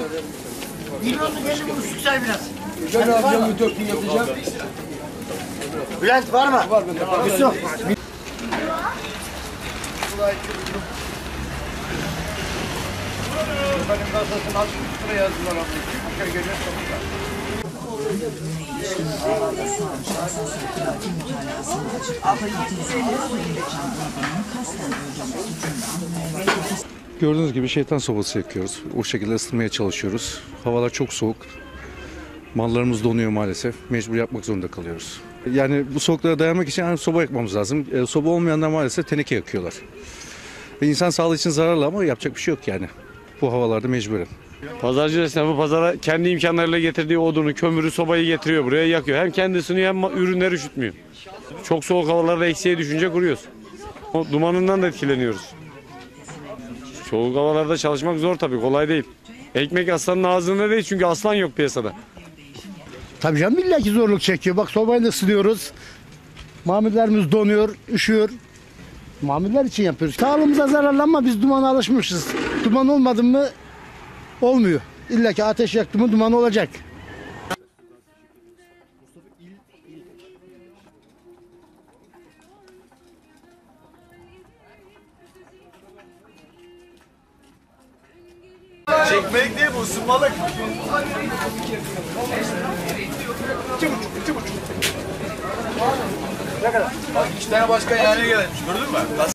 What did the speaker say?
Milyonluk 50 kuruş say biraz. Ben alacağım, 4 gün yapacağım. Bülent var mı? Var mı? Yusuf. Benim kasasını 60 lira yazdılar ama. 2 ay geliyor sonra. Gördüğünüz gibi şeytan sobası yakıyoruz. O şekilde ısıtmaya çalışıyoruz. Havalar çok soğuk. Mallarımız donuyor maalesef. Mecbur yapmak zorunda kalıyoruz. Yani bu soğuklara dayanmak için yani soba yakmamız lazım. Soba olmayanlar maalesef teneke yakıyorlar. Ve insan sağlığı için zararlı ama yapacak bir şey yok yani. Bu havalarda mecburen. Pazarcı esnafı pazara kendi imkanlarıyla getirdiği odunu, kömürü, sobayı getiriyor buraya yakıyor. Hem kendisini hem ürünleri üşütmüyor. Çok soğuk havalarda eksiğe düşünce kuruyoruz. O dumanından da etkileniyoruz. Soğuk havalarda çalışmak zor tabii, kolay değil. Ekmek aslanın ağzında değil çünkü aslan yok piyasada. Tabii canım illaki zorluk çekiyor. Bak sobayla ısınıyoruz. Mamullerimiz donuyor, üşüyor. Mamuller için yapıyoruz. Sağlığımıza zararlı ama biz dumana alışmışız. Duman olmadı mı olmuyor. İlla ki ateş yaktı mı duman olacak. Çekmek değil bu, ısınmalık. 2,5. Ne kadar? Bak 2 tane başkan yani gelmiş, gördün mü?